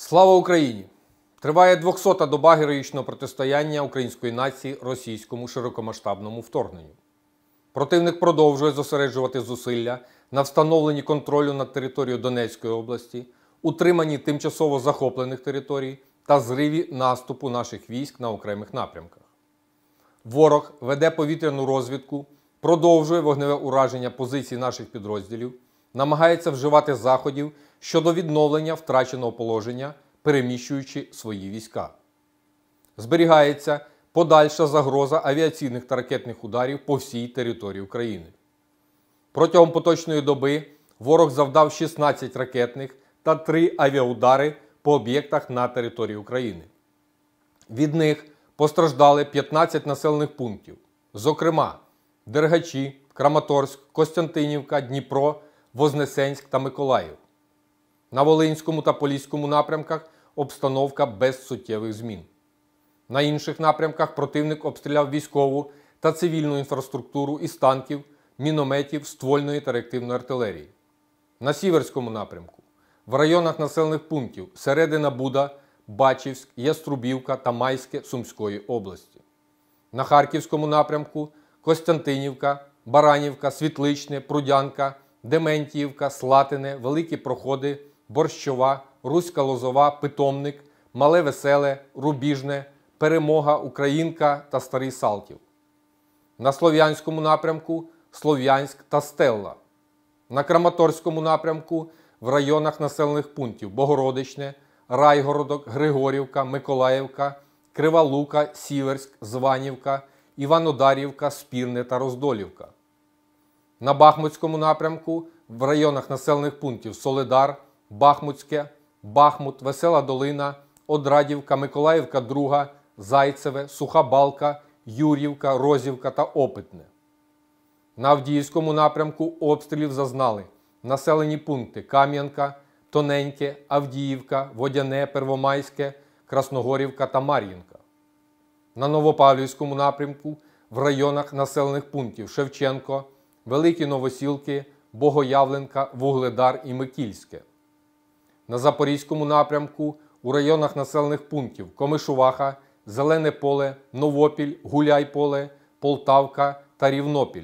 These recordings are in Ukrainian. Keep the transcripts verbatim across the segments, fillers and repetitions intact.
Слава Україні! Триває двохсота доба героїчного протистояння української нації російському широкомасштабному вторгненню. Противник продовжує зосереджувати зусилля на встановленні контролю над територією Донецької області, утриманні тимчасово захоплених територій та зриві наступу наших військ на окремих напрямках. Ворог веде повітряну розвідку, продовжує вогневе ураження позицій наших підрозділів, намагається вживати заходів щодо відновлення втраченого положення, переміщуючи свої війська. Зберігається подальша загроза авіаційних та ракетних ударів по всій території України. Протягом поточної доби ворог завдав шістнадцять ракетних та три авіаудари по об'єктах на території України. Від них постраждали п'ятнадцять населених пунктів, зокрема Дергачі, Краматорськ, Костянтинівка, Дніпро, Вознесенськ та Миколаїв. На Волинському та Поліському напрямках обстановка без суттєвих змін. На інших напрямках противник обстріляв військову та цивільну інфраструктуру із танків, мінометів, ствольної та реактивної артилерії. На Сіверському напрямку в районах населених пунктів Середина Буда, Бачівськ, Яструбівка та Майське Сумської області. На Харківському напрямку Костянтинівка, Баранівка, Світличне, Прудянка, Дементіївка, Слатине, Великі Проходи, Борщова, Руська Лозова, Питомник, Мале Веселе, Рубіжне, Перемога, Українка та Старий Салтів. На Слов'янському напрямку Слов'янськ та Стелла. На Краматорському напрямку в районах населених пунктів Богородичне, Райгородок, Григорівка, Миколаївка, Крива Лука, Сіверськ, Званівка, Іванодарівка, Спірне та Роздолівка. На Бахмутському напрямку в районах населених пунктів Солидар, Бахмутське, Бахмут, Весела Долина, Одрадівка, Миколаївка Друга, Зайцеве, Суха Балка, Юр'ївка, Розівка та Опитне. На Авдіївському напрямку обстрілів зазнали населені пункти Кам'янка, Тоненьке, Авдіївка, Водяне, Первомайське, Красногорівка та Мар'їнка. На Новопавлівському напрямку в районах населених пунктів Шевченко, Великі Новосілки, Богоявленка, Вугледар і Микільське. На Запорізькому напрямку у районах населених пунктів Комишуваха, Зелене Поле, Новопіль, Гуляйполе, Полтавка та Рівнопіль.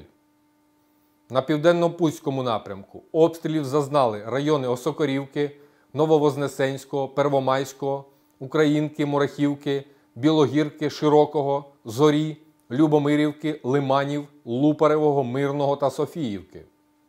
На Південно-Бузькому напрямку обстрілів зазнали райони Осокорівки, Нововознесенського, Первомайського, Українки, Мурахівки, Білогірки, Широкого, Зорі, Любомирівки, Лиманів, Лупаревого, Мирного та Софіївки.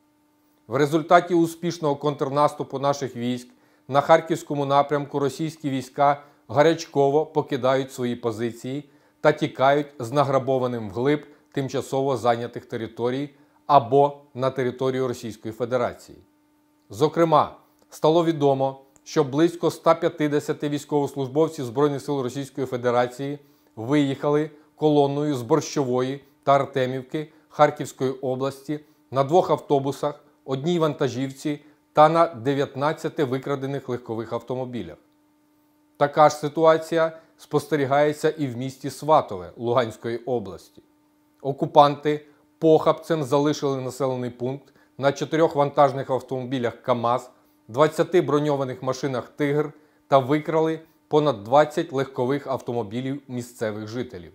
В результаті успішного контрнаступу наших військ на Харківському напрямку російські війська гарячково покидають свої позиції та тікають з награбованим вглиб тимчасово зайнятих територій або на територію Російської Федерації. Зокрема, стало відомо, що близько ста п'ятдесяти військовослужбовців Збройних сил Російської Федерації виїхали колоною з Борщової та Артемівки Харківської області на двох автобусах, одній вантажівці та на дев'ятнадцяти викрадених легкових автомобілях. Така ж ситуація спостерігається і в місті Сватове Луганської області. Окупанти похабцем залишили населений пункт на чотирьох вантажних автомобілях КАМАЗ, двадцяти броньованих машинах «Тигр» та викрали понад двадцять легкових автомобілів місцевих жителів.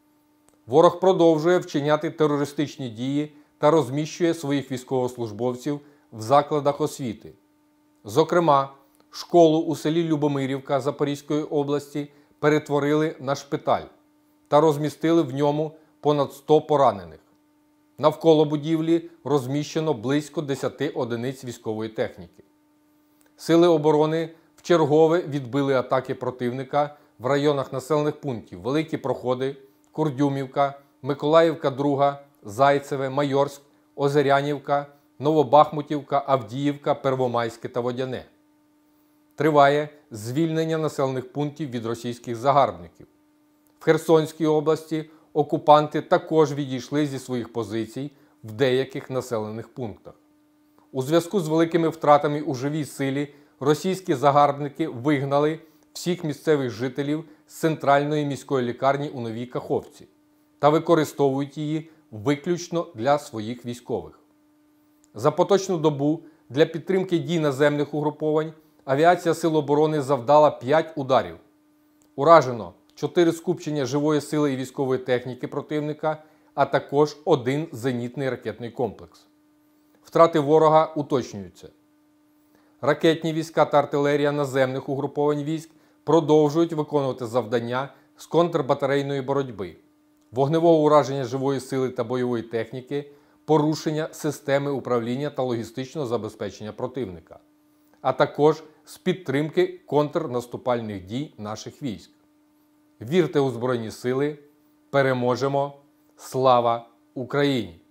Ворог продовжує вчиняти терористичні дії та розміщує своїх військовослужбовців в закладах освіти. Зокрема, школу у селі Любомирівка Запорізької області перетворили на шпиталь та розмістили в ньому понад сто поранених. Навколо будівлі розміщено близько десяти одиниць військової техніки. Сили оборони вчергове відбили атаки противника в районах населених пунктів Великі Проходи, Курдюмівка, Миколаївка Друга, Зайцеве, Майорськ, Озерянівка, Новобахмутівка, Авдіївка, Первомайське та Водяне. Триває звільнення населених пунктів від російських загарбників. В Херсонській області окупанти також відійшли зі своїх позицій в деяких населених пунктах. У зв'язку з великими втратами у живій силі російські загарбники вигнали всіх місцевих жителів з центральної міської лікарні у Новій Каховці та використовують її виключно для своїх військових. За поточну добу для підтримки дій наземних угруповань авіація Сил оборони завдала п'ять ударів. Уражено чотири скупчення живої сили і військової техніки противника, а також один зенітний ракетний комплекс. Втрати ворога уточнюються. Ракетні війська та артилерія наземних угруповань військ продовжують виконувати завдання з контрбатарейної боротьби, вогневого ураження живої сили та бойової техніки, порушення системи управління та логістичного забезпечення противника, а також з підтримки контрнаступальних дій наших військ. Вірте у Збройні Сили! Переможемо! Слава Україні!